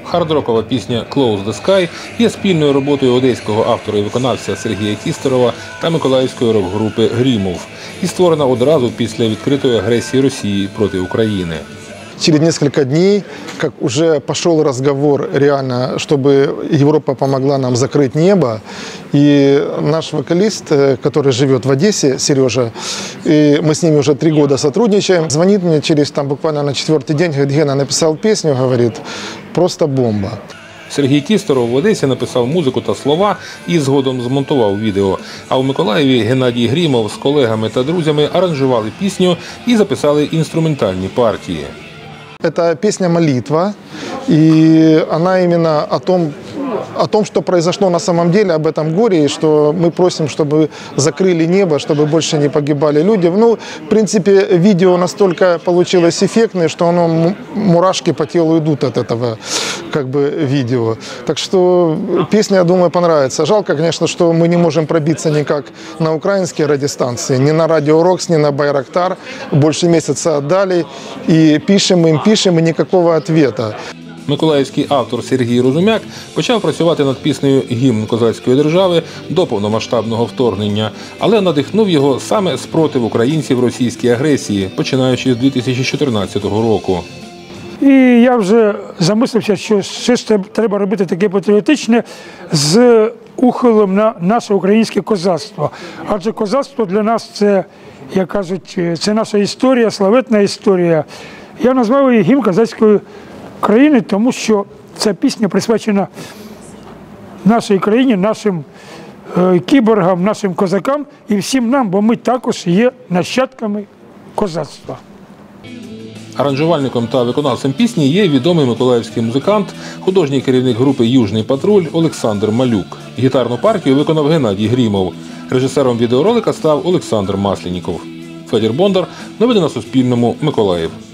Хард-рокова пісня «Close the Sky» є спільною роботою одеського автора і виконавця Сергія Кістерова та миколаївської рок-групи «Грімов» і створена одразу після відкритої агресії Росії проти України. Через несколько дней, как уже пошел разговор реально, чтобы Европа помогла нам закрыть небо, и наш вокалист, который живет в Одессе, Сережа, и мы с ними уже 3 года сотрудничаем, звонит мне через буквально на 4-й день, говорит: Гена, написал песню, говорит, просто бомба. Сергій Кістеров в Одесі написав музику та слова і згодом змонтував відео. А у Миколаєві Геннадій Грімов з колегами та друзями аранжували пісню і записали інструментальні партії. Это песня «Молитва», и она именно о том, что произошло на самом деле, об этом горе, и что мы просим, чтобы закрыли небо, чтобы больше не погибали люди. Ну, в принципе, видео настолько получилось эффектное, что мурашки по телу идут от этого видео. Так что песня, я думаю, понравится. Жалко, конечно, что мы не можем пробиться никак на украинские радиостанции, ни на Радио Рокс, ни на Байрактар. Больше месяца отдали, и пишем, и никакого ответа. Миколаївський автор Сергій Розумяк почав працювати над піснею «Гімн козацької держави» до повномасштабного вторгнення, але надихнув його саме спротив українців російській агресії, починаючи з 2014 року. І я вже замислився, що щось треба робити таке патріотичне з ухилом на наше українське козацтво. Адже козацтво для нас – це, як кажуть, це наша історія, славетна історія. Я назвав її «Гімн козацької країни», тому що ця пісня присвячена нашій країні, нашим кіборгам, нашим козакам і всім нам, бо ми також є нащадками козацтва. Аранжувальником та виконавцем пісні є відомий миколаївський музикант, художній керівник групи «Южний патруль» Олександр Малюк. Гітарну партію виконав Геннадій Грімов. Режисером відеоролика став Олександр Маслініков. Федір Бондар. Новини на Суспільному. Миколаїв.